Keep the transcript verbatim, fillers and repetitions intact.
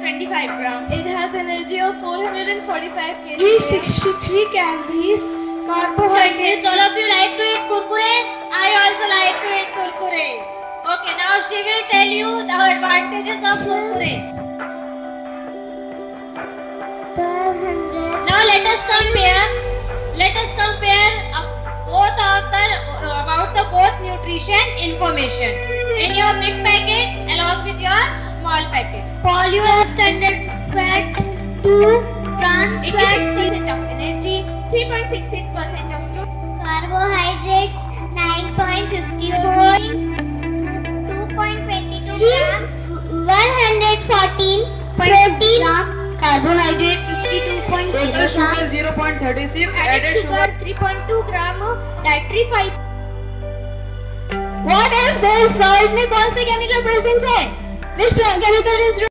twenty-five grams. It has energy of four hundred forty-five kilograms. three hundred sixty-three calories. Carbohydrates. All of you like to eat kurkure? I also like to eat kurkure. Okay, now she will tell you the advantages of kurkure. Now let us compare. Let us compare uh, both of the uh, about the both nutrition information in your big packet along with your small packet. Polyunsaturated fat, two trans It fat, is six percent of energy, three point six eight percent of protein. Carbohydrates nine point five four, two point two two grams, one hundred fourteen protein, carbohydrate fifty-two point zero Total sugar grams, zero point three six, added added sugar sugar three point two gram, dietary fiber. What is this? Salt में कौन से chemical present है? Which chemical is